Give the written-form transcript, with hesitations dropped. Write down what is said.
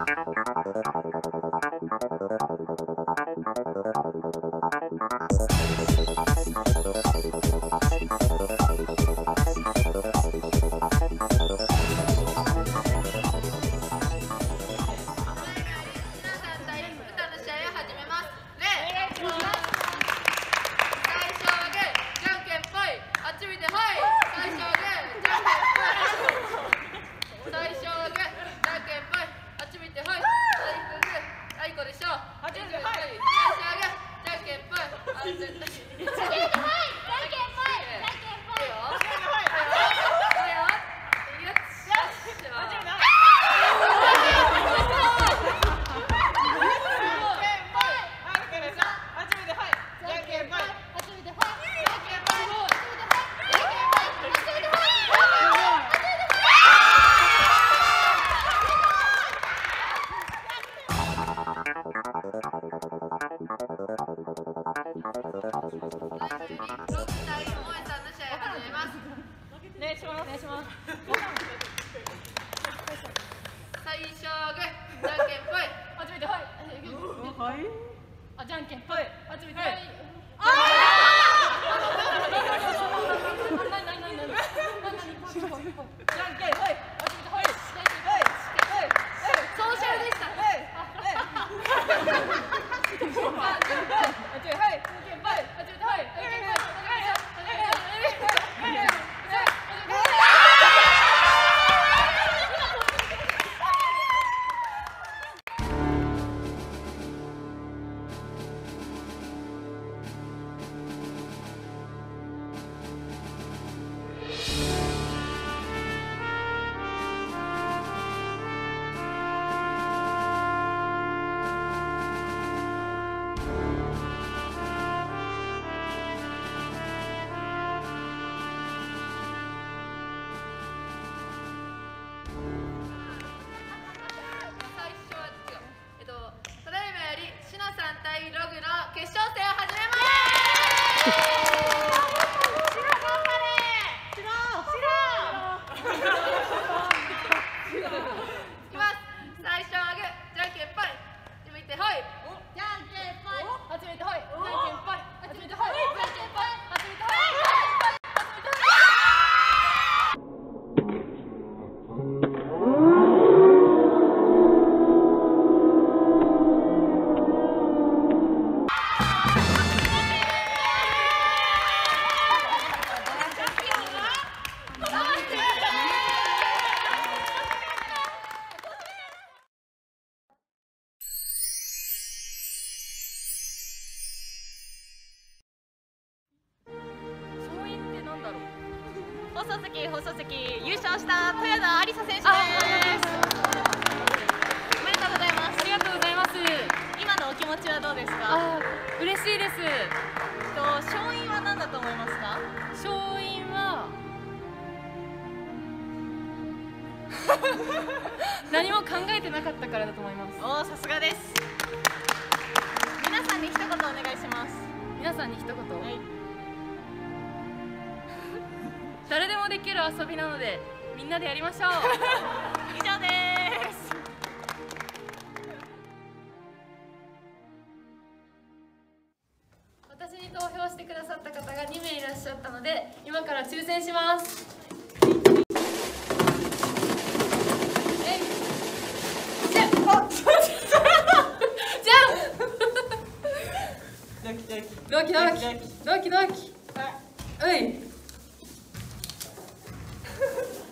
放送席優勝した豊田有沙選手です。おめでとうございます。 ありがとうございます。 今のお気持ちはどうですか？ 嬉しいです。 勝因は何だと思いますか？ 勝因は何も考えてなかったからだと思います。 おお、さすがです。皆さんに一言お願いします。 皆さんに一言、 はい、 誰でもできる遊びなのでみんなでやりましょう。 以上です。 私に投票してくださった方が2名いらっしゃったので今から抽選します。ドキドキドキドキ、はい。